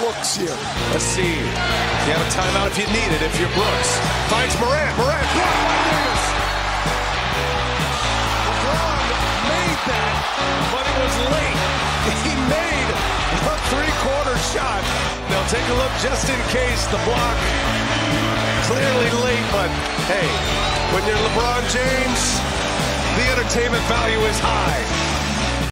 Brooks here. Let's see. You have a timeout if you need it, if you're Brooks. Finds Morant. Morant blocked by Davis. LeBron made that, but it was late. He made a three-quarter shot. Now take a look just in case. The block clearly late, but hey, when you're LeBron James, the entertainment value is high.